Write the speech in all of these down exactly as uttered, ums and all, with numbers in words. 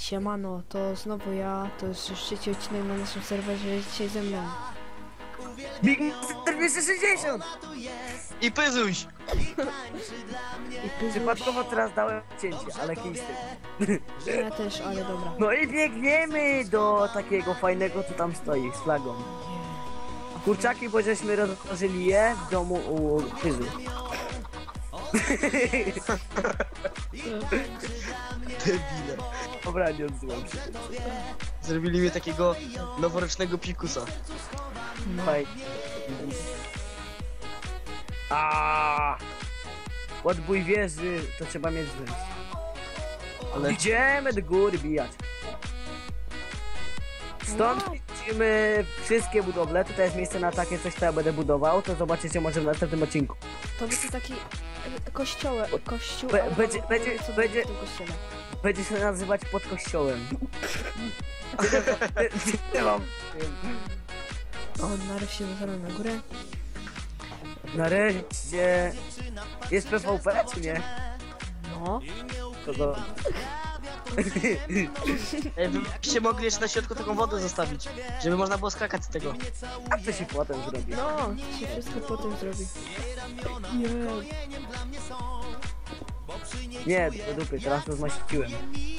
Siemano, to znowu ja, to jest już trzeci odcinek na naszym serwerze, jest dzisiaj ze mną. Big Monster dwieście sześćdziesiąt! I pyzuś! I Pyzuś. Przypadkowo teraz dałem cięcie, ale kisty. Ja też, ale dobra. No i biegniemy do takiego fajnego, co tam stoi, z flagą. Kurczaki, bo żeśmy rozłożyli je w domu u Pyzu. Debile. Dobra, nie odzywam się. Zrobili mi takiego noworocznego pikusa. No. Fajnie. Aaaa! Odbój wieży, to trzeba mieć zręcz. Ale Idziemy do góry bijać. Stąd widzimy wszystkie budowle. Tutaj jest miejsce na takie coś, co ja będę budował. To zobaczycie może w następnym odcinku. To będzie taki e, kościołek, kościół, Be- ale będzie- mam będzie- co będzie- w tym kościele. Będzie się nazywać pod kościołem. Nie mam. O, nareszcie dotarłem na górę. Nareszcie. Jest P V P czy nie? No. To do... Ej, wy byście mogli jeszcze na środku taką wodę zostawić, żeby można było skakać z tego. A to się potem zrobi. No, się wszystko potem zrobi. Nie. Nie, do dupy, teraz to zmaściłem.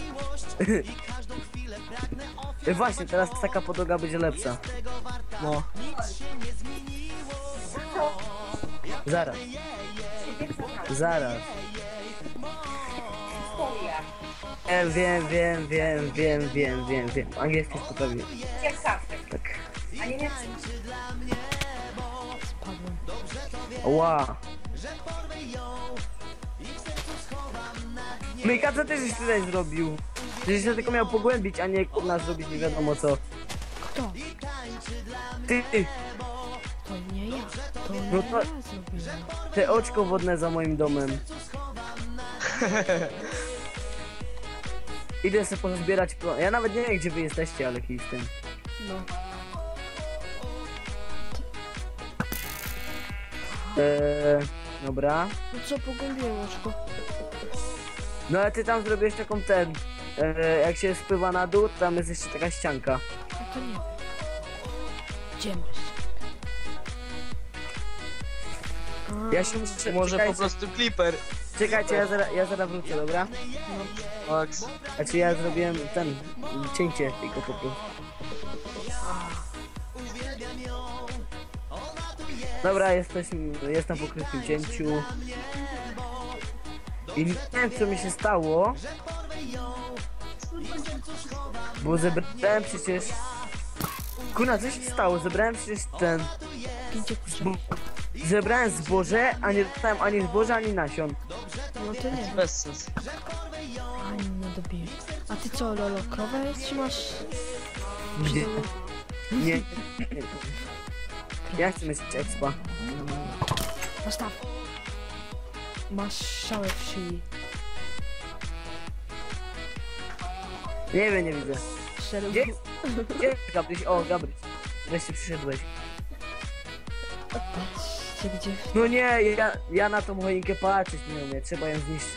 Właśnie, teraz taka podłoga będzie lepsza. No. Zaraz. Zaraz. Wiem, wiem, wiem, wiem, wiem, wiem, wiem, wiem. Angielski jest poprawił. Tak. Spadłem. Ła. Myka, co ty żeś tutaj zrobił? Żeś się tylko miał pogłębić, a nie kurna zrobić nie wiadomo co. Kto? Ty, ty, To nie ja. To nie No to- ja zrobiłem. te oczko wodne za moim domem. Idę sobie pozbierać pro... Ja nawet nie wiem gdzie wy jesteście, ale kij z tym. No. Eee, dobra. No co, pogłębiłem oczko. No ale ty tam zrobiłeś taką ten... Eee, jak się spływa na dół, tam jest jeszcze taka ścianka. A to nie wiem. Gdzie masz? A, Ja się muszę... Może po czekajcie, prostu Clipper. czekajcie, ja zaraz, ja zaraz wrócę, dobra? Max. Znaczy ja zrobiłem ten... cięcie tylko po prostu. Dobra, jesteśmy, jestem po krótkim cięciu. I nie wiem co mi się stało. Bo zebrałem przecież... Kurna, co się stało? Zebrałem przecież ten... Gdzie kurczę? Zebrałem zboże, a nie dostałem ani zboża, ani nasion. No to nie. Bez sens. Ani nie dobiję. A ty co, Lolo, krowę jest, czy masz... Gdzie? Nie. nie. Ja chcę mieć expa. Postaw. Masz szałę w szyi. Nie wiem, nie widzę. Szczerze. Gdzie? Gdzie Gabryś? O, Gabryś. Wreszcie przyszedłeś. Patrzcie, gdzie... No nie, ja, ja na tą choinkę patrzeć nie umiem, trzeba ją zniszczyć.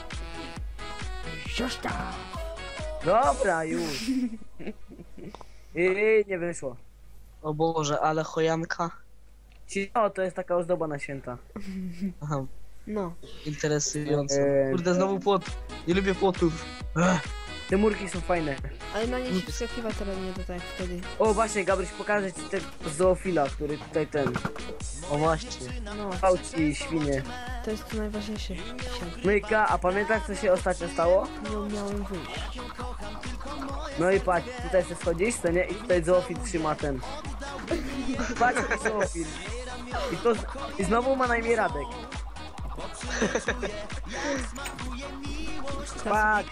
Zostaw. Dobra, już. I nie wyszło. O Boże, ale chojanka. Ci- O, to jest taka ozdoba na święta. Aha, No. interesująco. Eee. Kurde, znowu płot. Nie lubię płotów. Ech. Te murki są fajne. Ale na nie się wskakiwać teraz nie to tak jak wtedy. O, właśnie, Gabryś, pokażę ci tego zoofila, który tutaj ten... O właśnie. No, Fałci świnie. to jest to najważniejsze dzisiaj. Myka, a pamiętasz co się ostatnio stało? Nie miałem wyjść. No i patrz, tutaj się schodzisz, co nie? I tutaj zoofil trzyma ten... Patrz, jaki zoofil. I to... I znowu ma na imię Radek. Tak.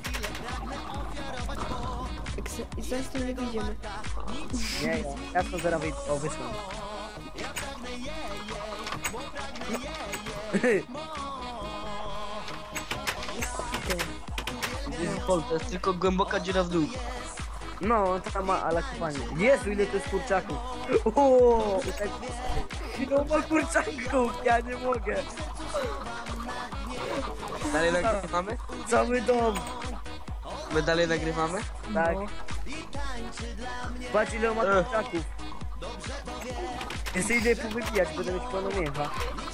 I zaraz to nie wyjdziemy. Nie, ja, ja to zaraz wyjdę. O, wyszłam. Pol, to jest tylko głęboka dziura w dół. No, to tam ma ale kopanie. Jezu, ile to jest kurczaków. O, tak... No ma kurczaków, ja nie mogę. Dalej nagrywamy? Cały dom. My dalej nagrywamy? Tak. No. Patrz ile on ma Ech. kurczaków. Jeszcze idę powypijać, będę mieć pełno mięcha.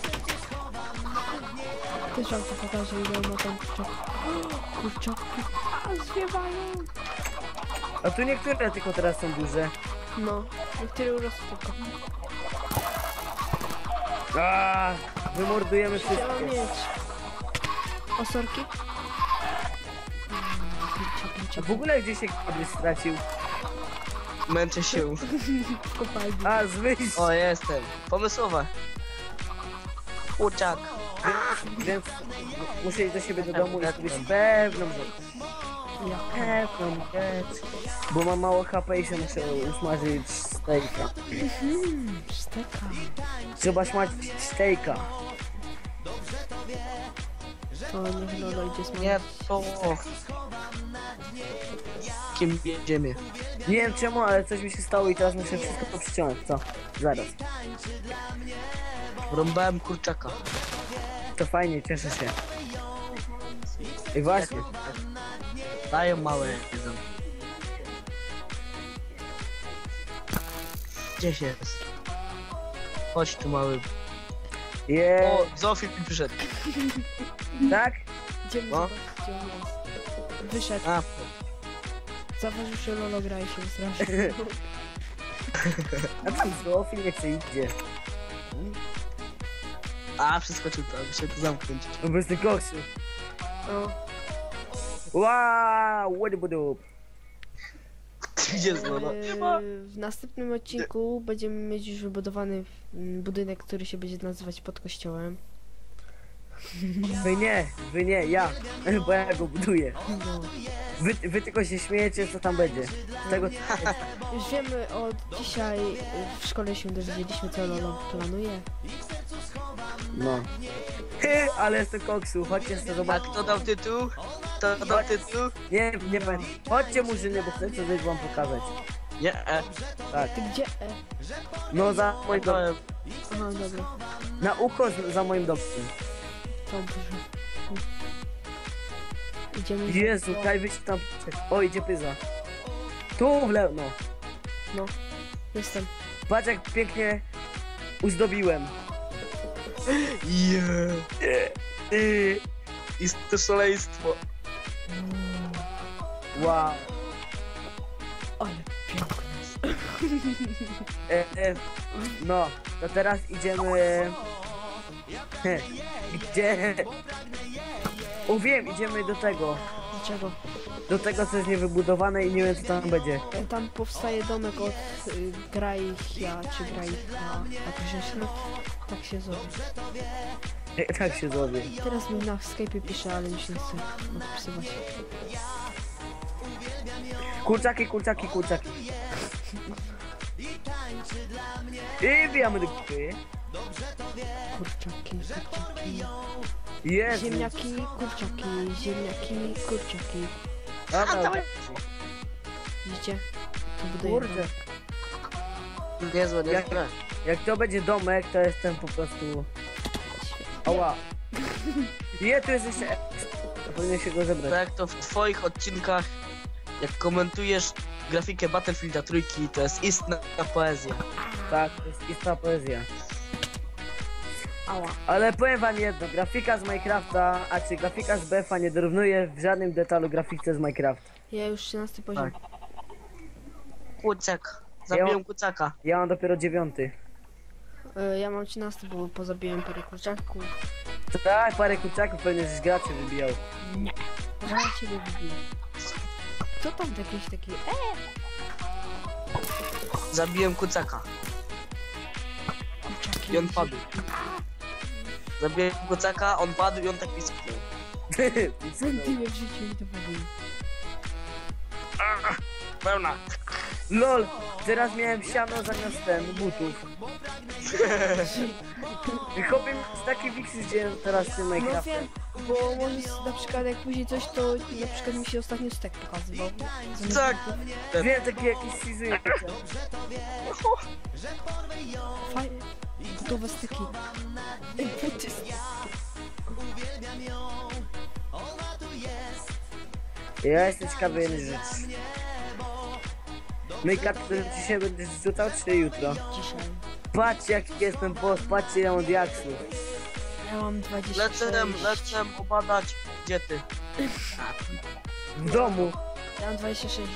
Też wam to pokażę, ile ma tam kurczaków. Kurczaki. A, zwiewają. A tu niektóre tylko teraz są duże. No. Niektóre urosły tylko. Aaaa, wymordujemy Chciałam wszystkie. mieć. Osorki? A w ogóle gdzie się kiedyś stracił? Męczę się. W kopalni. A, zwyjść. O, jestem. Pomysłowe. Kurczak. Więc muszę iść do siebie do domu i zrobić pewną rzecz. Ja. Pewną rzecz. Bo mam mało H P i się muszę usmażyć stejka. Hmm, steka. Trzeba smażyć stejka. To niech Lolo idzie z Nie, to... Kim jedziemy? Nie wiem czemu, ale coś mi się stało i teraz muszę wszystko to przyciągnąć. Co? Zaraz. Rąbałem kurczaka. To fajnie, cieszę się. I właśnie. Dają małe jedzą. Gdzieś jest? Chodź tu mały. Je, O, Zofii przyszedł. tak? Idziemy No. zobaczyć, gdzie on jest. Wyszedł. A, Zauważył, że Lolo gra i się strasznie. A tam Zofii nie chce idzie. a przeskoczył to, aby się tu zamknąć. No bez tych koksu. O, Wow, what budu. Gdzie jest Lola? Yy, w następnym odcinku będziemy mieć już wybudowany mm, budynek, który się będzie nazywać pod kościołem. Wy nie, wy nie, ja. Bo ja go buduję. No. Wy, wy tylko się śmiejecie, co tam będzie. Z tego Już wiemy od dzisiaj, yy, w szkole się dowiedzieliśmy, co Lolo planuje. no. Ale jestem koksu, chodźcie sobie A zobaczyć. kto dał tytuł? Kto dał tytuł? Nie, nie pamiętam. Chodźcie murzyny, bo chcę coś wam pokazać. Nie, e. Tak. Ty gdzie? E? No za moim domem. Aha, dobra. Na uko z- za moim domem. Dobrze. Idziemy. Jezu, kaj wyjść tam. O, idzie pyza. Tu w lewo, no. No, jestem. Patrz jak pięknie uzdobiłem. Yeah. Yy, I to szaleństwo. wow. Ale piękne. E, e, no, to teraz idziemy... Gdzie? O wiem, idziemy do tego. Dlaczego? Do tego, co jest niewybudowane i nie wiem, co tam będzie. Tam powstaje domek od y, Grajchia, czy Grajcha, jakoś się no, tak się zowie. E, tak się zrobię. Teraz mi na Skype'ie pisze, ale już nie chcę odpisywać. Kurczaki, kurczaki, kurczaki. I wbijamy do kupy. Kurczaki, kurczaki. Jezu. Ziemniaki, kurczaki, ziemniaki, kurczaki. Dobra, Widzicie? Tu buduję kurde. domek. Niezłe, Jak, niezłe. jak to będzie domek, to jestem po prostu... Ała. Je, tu jest jeszcze... Powinien się go zebrać. Tak to w twoich odcinkach, jak komentujesz grafikę Battlefielda trójki, to jest istna poezja. Tak, to jest istna poezja. Ała. Ale powiem wam jedno, grafika z Minecrafta, a czy grafika z B F a nie dorównuje w żadnym detalu grafice z Minecraft. Ja już trzynasty poziom. Tak. Kurczak. Zabiłem kurczaka. Ja mam dopiero dziewiąty. Y, ja mam trzynasty, bo pozabiłem parę kurczaków. Tak, parę kurczaków pewnie żeś graczy wybijał. Nie. Zaraz ciebie wybiję. Kto tam jakiś taki... E! Zabiłem kurczaka. Kurczaki. I on padł. Zabiłem kurczaka, on padł i on tak pisknął. Centymetr w życiu mi to powiedział. Pełna. LOL, teraz miałem siano zamiast ten, butów. Chłopie, z taki fiksy gdzie teraz w tym No Minecrafcie. wiem, bo może s- na przykład jak później coś, to na przykład mi się ostatnio stek pokazywał. Zamiast Tak. butów. Wiem, takie jakieś season. Fajne. Gotowe steki. Ej, buty. Ja jestem ciekawy jednej rzeczy. Myjka, który dzisiaj będziesz rzucał, czy jutro? Dzisiaj. Patrzcie jaki jestem boss, patrzcie ja mam diaksów. Ja mam dwadzieścia sześć. Lecę, lecę obadać. Gdzie ty? W domu. Ja mam dwadzieścia sześć.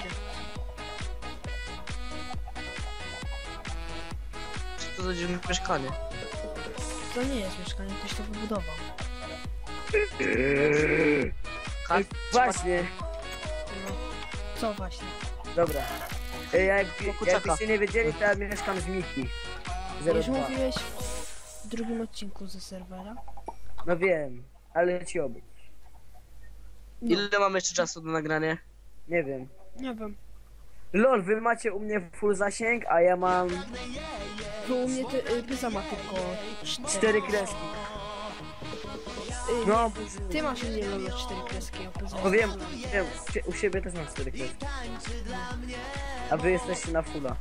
Czy to będzie mieszkanie? To nie jest mieszkanie, ktoś to wybudował. Kar- Właśnie. No. Co właśnie? Dobra. Ej, Jak, kucaka. jakbyście nie wiedzieli, to ja mieszkam z Miki. zero Już dwa. mówiłeś w drugim odcinku ze serwera? No wiem, ale ci oby. No. Ile mamy jeszcze czasu do nagrania? Nie wiem. Nie wiem. Lol, wy macie u mnie full zasięg, a ja mam Bo u mnie ty, y, Pyza ma tylko cztery. cztery kreski. Y, No, Ty masz u mnie Lolo cztery kreski, a Pyza no wiem, wiem, u siebie też mam cztery kreski. A wy jesteście na fulla.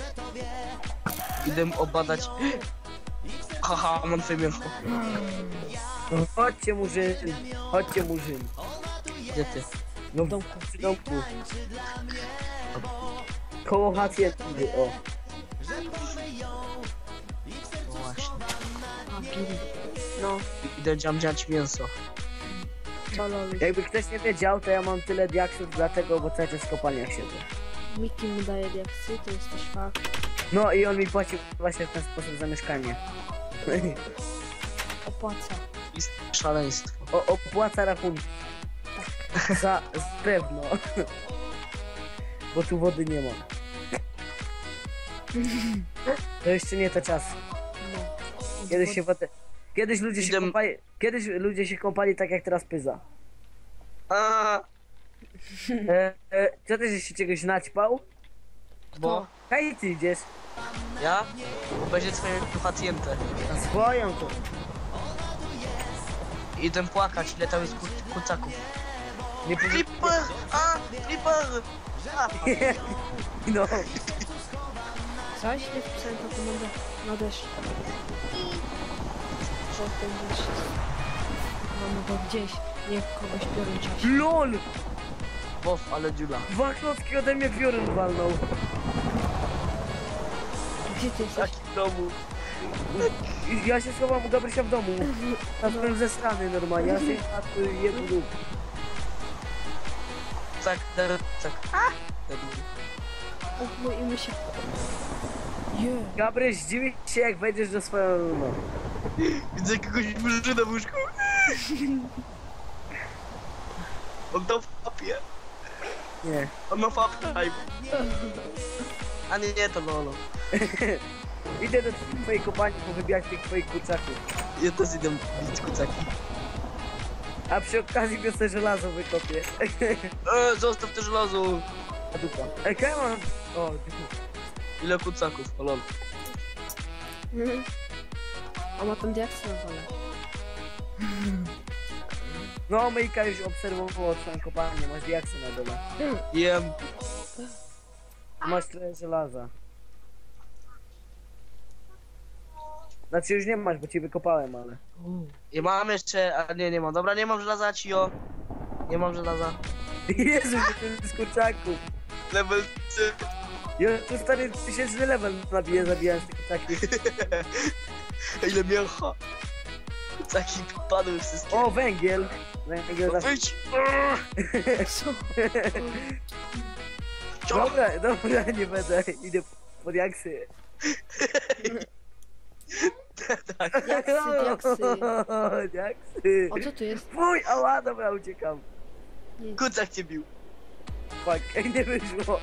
Idę obadać. Haha, mam twoje mięcho. No, chodźcie murzyn, chodźcie murzyn. Gdzie ty? No w domku. Przy domku. Koło haciendy, o. No właśnie. A, Billy. No, Idę dziamdziać mięso. co Lolo? Jakby ktoś nie wiedział, to ja mam tyle diaksów dlatego, bo cały czas w kopalniach siedzę. Miki mu daje diaksy, to jest też fakt. No i on mi płaci właśnie w ten sposób za mieszkanie. Opłaca. Jest szaleństwo. O, opłaca rachunki. Za, z pewno. Bo tu wody nie ma. To jeszcze nie te czasy. No. Kiedyś się wodę... Kiedyś ludzie się Idę- kąpali... Kiedyś ludzie się kąpali tak jak teraz Pyza. A, E, e, co ty żeś się czegoś naćpał? bo Hej, ty idziesz. ja obejrzę swoją pacjentę. Na swoją to. Idę płakać, ile tam jest kur- kurczaków. Nie powiem... Creeper! A! Creeper! A! No. Coś? Nie wpisałem to komendę na deszcz. Co ten deszcz? Mamy go gdzieś. Niech kogoś biorą czasie. LOL! Bof, ale dziula. Dwa klocki ode mnie piorun walnął. Gdzie ty jesteś? Taki w domu. I ja się schowam u Gabrysia w domu. Tam byłem ze strony normalnie. Ja się na tu jedną lub. Tak, der, tak. A! O, i my się... Je. Gabryś, zdziwi się jak wejdziesz do swojego domu. Widzę jakiegoś murzyna w łóżku. On to papie. Nie. On ma fap time. A nie, nie, to Lolo. Idę do twojej kopalni powybijać tych twoich kurczaków. Ja też idę bić kucaki. A przy okazji biorę żelazo wykopię. Eee, zostaw to żelazo. A dupa. Ej, come on. O, Ile kucaków, o lol. A ma tam diaksy na dole. no Myjka już obserwowała twoją kopalnię. Masz diaksy na dole. Jem. Masz trochę żelaza. Znaczy już nie masz, bo ci wykopałem, ale... I mam jeszcze, a nie, nie mam. Dobra, nie mam żelaza, cio. Nie mam żelaza. Jezu, ten z kurczaków. Level trzy. Ja tu stary tysięczny level nabiję, zabijając te kurczaki. Ile mięcha. Kucaki padły wszystkie. O, węgiel. Węgiel No zawsze... wyjdź. Co? Cio. Dobra, dobra, nie będę. Idę pod jaksy. Tak. Diaksy, diaksy. Jaksy. O, co tu jest? Fuj, ała, dobra, uciekam. Nie. Kucak cię bił. Fuck, ej, nie wyszło.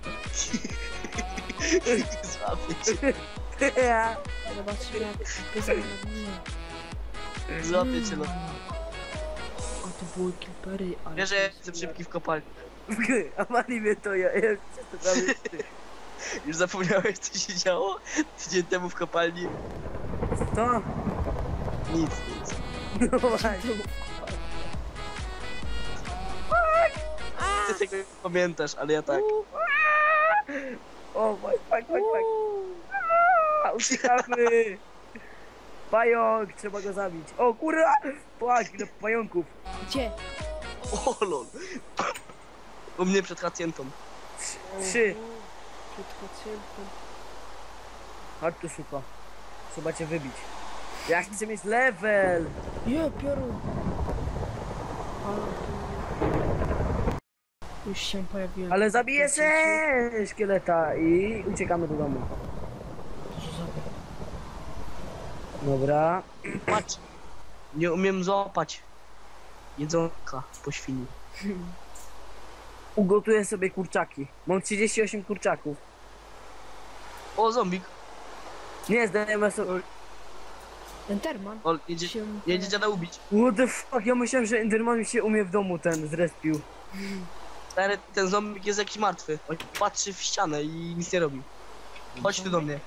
Złapię cię. Zobaczmy jak Pyza ma na dnie. Złapię cię, no. O, to były klipery, ale... Wiesz, że ja jestem szybki w kopalni. A mali mnie to ja, ja to prawie ty. Już zapomniałeś, co się działo tydzień temu w kopalni? To? Nic, nic. No właśnie. Ty tego nie pamiętasz, ale ja tak. O, fuck, fuck, fuck, fuck. A, uciekamy. Pająk, trzeba go zabić. O kurwa! Płak, ile pająków. Gdzie? O lol. U mnie przed hacjentą. Trzy. Przed pacjentem. Chodź tu szybko. Trzeba cię wybić. Ja chcę mieć level. Je, piorun. Ale... Już się pojawiłem. Ale zabiję się szkieleta i uciekamy do domu. Dobra. Patrz. Nie umiem złapać jedzonka po świni. Ugotuję sobie kurczaki. Mam trzydzieści osiem kurczaków. O, zombik. Nie, zdajemy sobie... Enderman. O, jedzie, się jedzie dziada ubić. What the fuck, ja myślałem, że Enderman mi się umie w domu ten zrespił. Stary, ten zombik jest jakiś martwy. On patrzy w ścianę i nic nie robi. Chodź tu do mnie.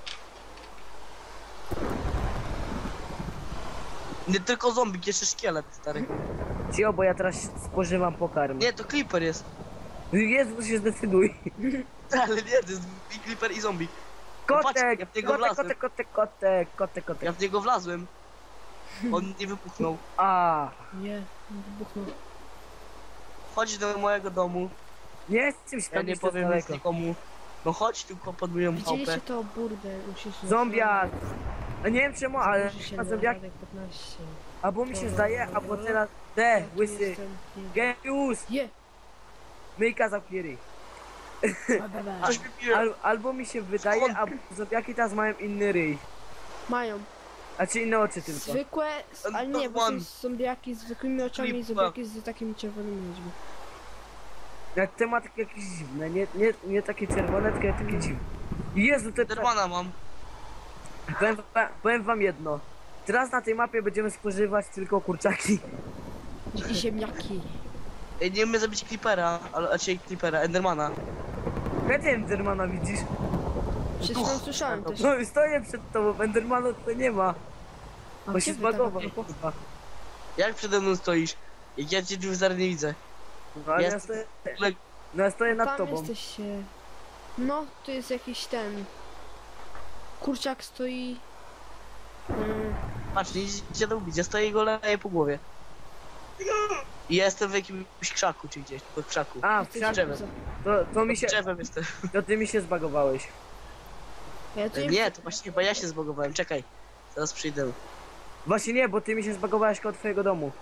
Nie tylko zombik, jeszcze szkielet, stary. Cio, bo ja teraz spożywam pokarm. Nie, to Creeper jest. Jezu, się zdecyduj. Ale nie, to jest i Creeper i zombik. No patrz, Kotek, ja w niego kotek, wlazłem. kotek, kotek, kotek, kotek, kotek. Ja w niego wlazłem. On nie wybuchnął. A, Nie, wybuchnął. Chodź do mojego domu. nie chcę się Ja tam nie jeszcze powiem nic daleko. nikomu. No chodź tylko pod moją chałupę. Widzieliście to burdę? Musisz... Zombiak. A nie wiem czemu, ale Zbliży się a do zombiak, Radek piętnaście. albo mi się zdaje, albo teraz... Ja Te, tu łysy. jestem. Nie. Genius! Je! Myjka za piery. Ba, ba, ba. Aż wypiłem. Al, albo mi się wydaje, Skąd? a zombiaki teraz mają inny ryj. Mają A czy inne oczy tylko. zwykłe, ale nie, bo One. są zombiaki z zwykłymi oczami i Flipa. zombiaki z takimi czerwonymi ludźmi. Jak te ma takie jakieś dziwne, nie, nie, nie takie czerwone, tylko takie dziwne. Jezu, te... Dermana mam. Powiem, wam- powiem wam jedno. Teraz na tej mapie będziemy spożywać tylko kurczaki. I ziemniaki. Ej, nie umiem zabić Creepera, ale raczej Creepera, Endermana. Gdzie Endermana widzisz? Przed chwilą słyszałem też. No stoję przed tobą, Endermana tutaj nie ma. A Bo gdzie się wy zbagował. tam- kurwa. Jak przede mną stoisz? Jak ja cię już zaraz nie widzę. No ale ja Jest- stoję, Le- no ja stoję nad Tam tobą. jesteście. No, tu jest jakiś ten. Kurczak stoi. Mm, Patrz, nie idzie do ubić, ja stoję i go leję po głowie. I ja jestem w jakimś krzaku czy gdzieś, pod krzaku. A, jesteś wsiadłem. drzewem. za- To, to mi Pod się, drzewem jestem. to ty mi się zbagowałeś. A ja tu nie, Nie, to właśnie chyba ja się zbogowałem, czekaj. Zaraz przyjdę. Właśnie nie, bo ty mi się zbagowałeś koło twojego domu.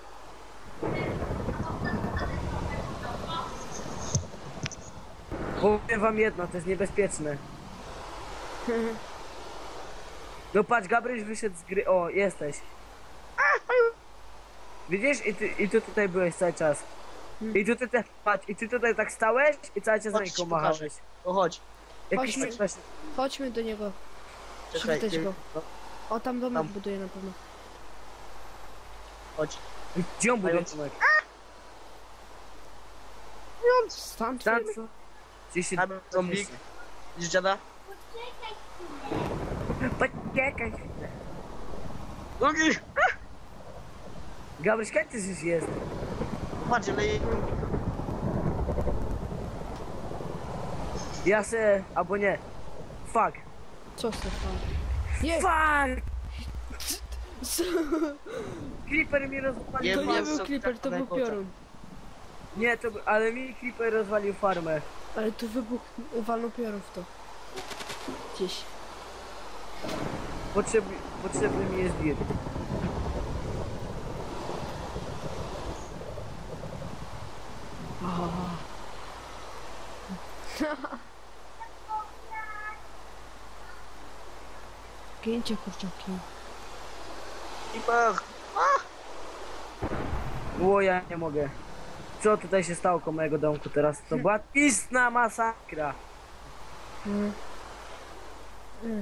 Powiem wam jedno, to jest niebezpieczne. No patrz, Gabryś wyszedł z gry. O, jesteś. Widzisz? I ty, i ty tutaj byłeś cały czas. I tu ty, te, patrz, i ty tutaj tak stałeś i cały czas Chodź, ręką ci pokażę. machałeś. O, chodź. Jakiś Chodźmy. tak właśnie. Chodźmy do niego. Czekaj, Przywitać ty, go. O, tam domek Tam. buduje na pewno. chodź. Gdzie on buduje Mając- domek? Stąd? Tam co? Gdzie się... Tam zombik. Widzisz dziada? Poczekaj. Drugi! Gabryś, jak ty już jest? Patrz, leje. Ja se... albo nie. Fuck. Co se tam? Nie! Fuck! Co? Creeper mi rozwalił Nie To wiem, nie farmę. był co creeper, to tak był najgorzej. piorun. Nie, to... by- ale mi Creeper rozwalił farmę. Ale tu wybuch... walnął piorun w to. Gdzieś. Potrzebny, potrzebny mi jest wir. Aha. Gięcie kurczaki. Creeper! O, ja nie mogę. Co tutaj się stało koło mojego domku teraz? To była istna masakra. Mm. Mm.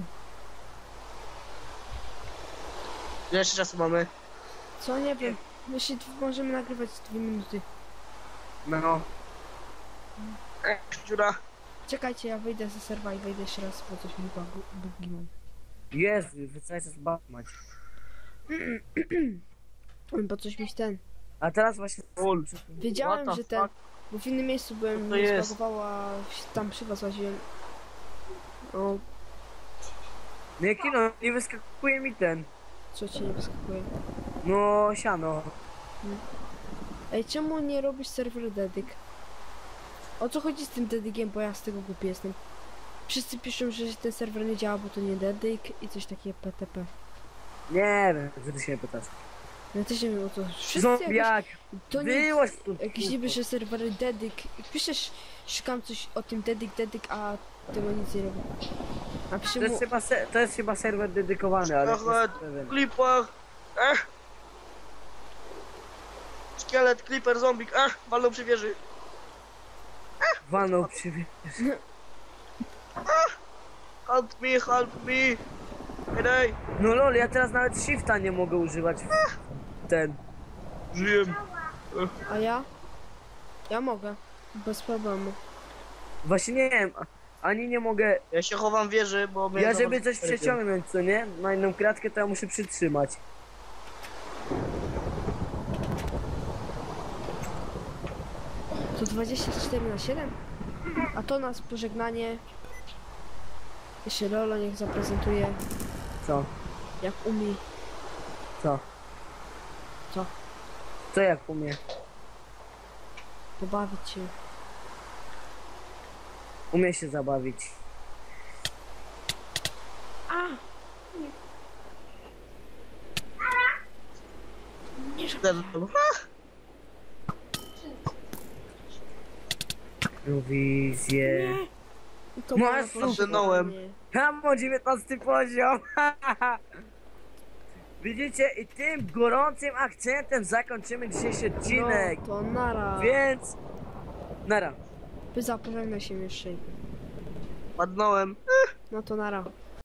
Ile jeszcze czasu mamy? Co? Nie wiem. Myślę, że możemy nagrywać dwie minuty. No. Ej, dziura. Czekajcie, ja wyjdę ze serwa i wejdę jeszcze raz, bo coś mi bugu- bugi mam. Jezu, wy cały czas batmać. Bo coś mi ten... A teraz właśnie... Ul. Wiedziałem, What the że ten... fuck? Bo w innym miejscu byłem, Co to mnie jest? zbagowała, tam przy was łaziłem. O, Nie kino, nie wyskakuje mi ten. co ci nie wyskakuje? No, siano. Ej, czemu nie robisz serwer dedyk? O co chodzi z tym dedygiem, bo ja z tego głupi jestem. Wszyscy piszą, że ten serwer nie działa, bo to nie dedyk i coś takiego P T P. Nie wiem, że ty się nie pytasz. Ja też nie wiem o co. Wszyscy jakoś, Zombiak! to nie Byłaś tu. jakiś niby, że serwery dedyk. Piszesz, szukam coś o tym dedyk, dedyk, a tego nic nie robię. A piszę To mu, jest, chyba se, to jest chyba serwer dedykowany, ale nie Szkoda. jestem pewien. W klipach. Ech. Szkielet, creeper, zombik. Ech, walną przy wieży. Walnął przy... Help me, help me. Hej, No lol, ja teraz nawet shifta nie mogę używać. Ten. żyję. a ja? Ja mogę. Bez problemu. Właśnie nie wiem, a- ani nie mogę... Ja się chowam w wieży, bo... mnie Ja za żeby bardzo coś ryby. przeciągnąć, co nie? Na inną kratkę to ja muszę przytrzymać. To dwadzieścia cztery na siedem? A to nas pożegnanie. Jeszcze Lolo niech zaprezentuje, Co? jak umie. Co? Co? Co jak umie? Pobawić się. Umie się zabawić. A! Wizję. I to Masz było super. pożegnanie. Tam o dziewiętnasty poziom. Widzicie, i tym gorącym akcentem zakończymy dzisiejszy odcinek. No, to nara. Więc... Nara. Wy zapożegnaj się jeszcze. Padnąłem. No to nara.